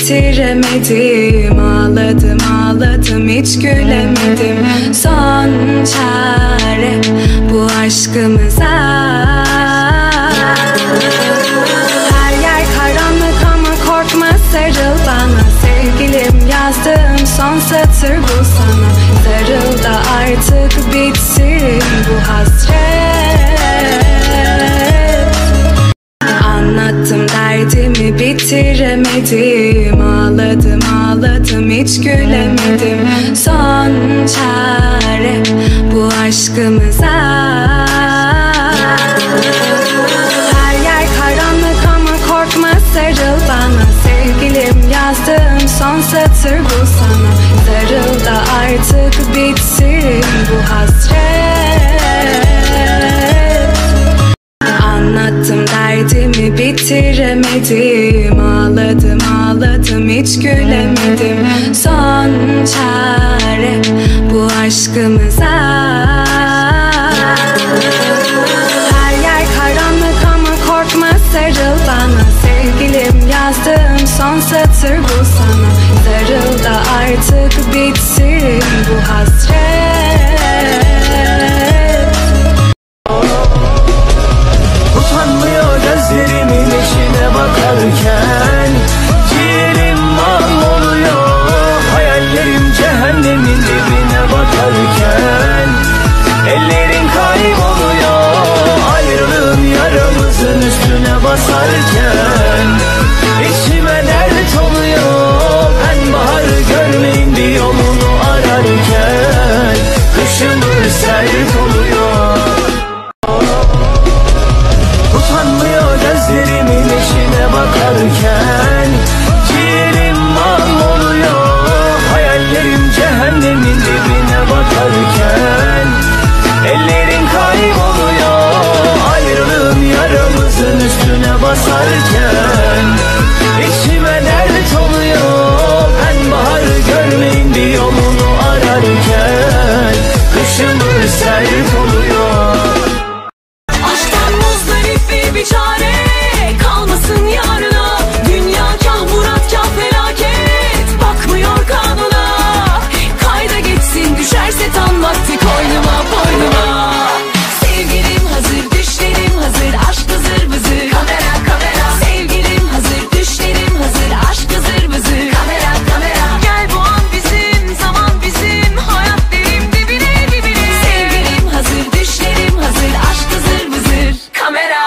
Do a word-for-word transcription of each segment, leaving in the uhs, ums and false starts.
bitiremedim. Ağladım ağladım hiç gülemedim. Son çare bu aşkımıza. Her yer karanlık ama korkma, sarıl bana. Sevgilim yazdığım son satır bu sana. Sarıl da artık bitsin bu hasret. Anlattım derdimi bitiremedim. Ağladım ağladım hiç gülemedim. Son çare bu aşkımıza. Her yer karanlık ama korkma, sarıl bana. Sevgilim yazdığım son satır bu sana. Sarıl da artık bitsin bu hasret. Anlattım derdimi bitiremedim. Ağladım ağladım hiç gülemedim. Son çare bu aşkımıza. Her yer karanlık ama korkma, sarıl bana. Sevgilim yazdığım son satır bu sana. Sarıl da artık bitsin bu hasret. Utanmıyor gözlerimin içine bakarken. Ciğerim mahvoluyor, hayallerim cehennemin dibine bakarken. Ellerin kayboluyor, ayrılığın yaramızın üstüne basarken. İçime dert oluyor, ben bahar görmeyin bir yolunu ararken. Kışımız sert oluyor. Utanmıyor gözlerimin içine bakarken. Ciğerim mahvoluyor, hayallerim cehennemin dibine bakarken. Ellerin kayboluyor, ayrılığın yaramızın üstüne basarken. İçime dert oluyor, ben bahar görmeyin bir yolunu ararken. Kışımız sert oluyor. Bir çare kalmasın yarına. Dünya kah murat kah felaket, bakmıyor kanuna. Kayda geçsin düşerse tam vakti koynuma boynuma. Sevgilim hazır, düşlerim hazır, aşk hızır vızır. Kamera kamera. Sevgilim hazır, düşlerim hazır, aşk hızır vızır. Kamera kamera. Gel bu an bizim, zaman bizim, hayat derin dibine dibine. Sevgilim hazır, düşlerim hazır, aşk hızır vızır. Kamera.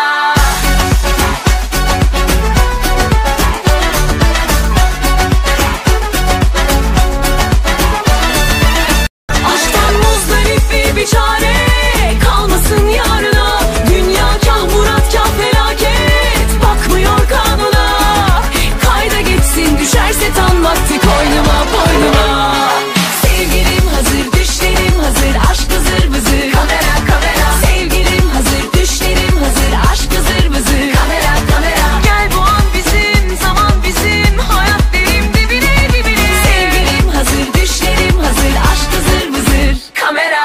Bir çare kalmasın yarına. Dünya kah murat kah felaket, bakmıyor kanuna. Kayda geçsin düşerse tam vakti koynuma boynuma. Sevgilim hazır, düşlerim hazır, aşk hızır vızır. Kamera kamera. Sevgilim hazır, düşlerim hazır, aşk hızır vızır. Kamera kamera. Gel bu an bizim, zaman bizim, hayat derin dibine dibine. Sevgilim hazır, düşlerim hazır, aşk hızır vızır. Kamera.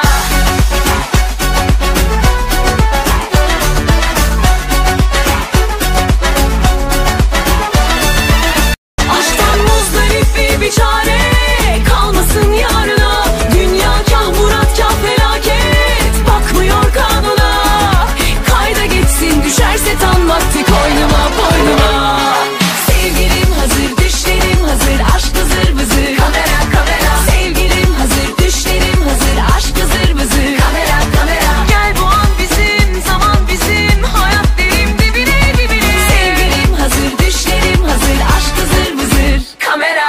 Bir çare kalmasın yarına. Dünya kah murat kah felaket, bakmıyor kanuna. Kayda geçsin düşerse tam vakti koynuma boynuma. Sevgilim hazır, düşlerim hazır, aşk hızır vızır. Kamera kamera. Sevgilim hazır, düşlerim hazır, aşk hızır vızır. Kamera kamera. Gel bu an bizim, zaman bizim, hayat derin dibine dibine. Sevgilim hazır, düşlerim hazır, aşk hızır vızır. Kamera.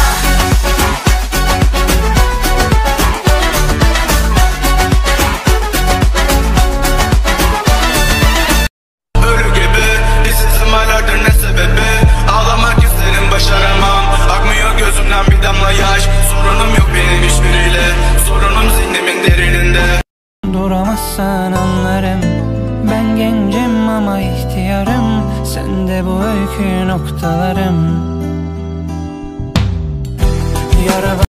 Duramazsan anlarım, ben gencim ama ihtiyarım. Sen de bu öykü noktalarım. Yara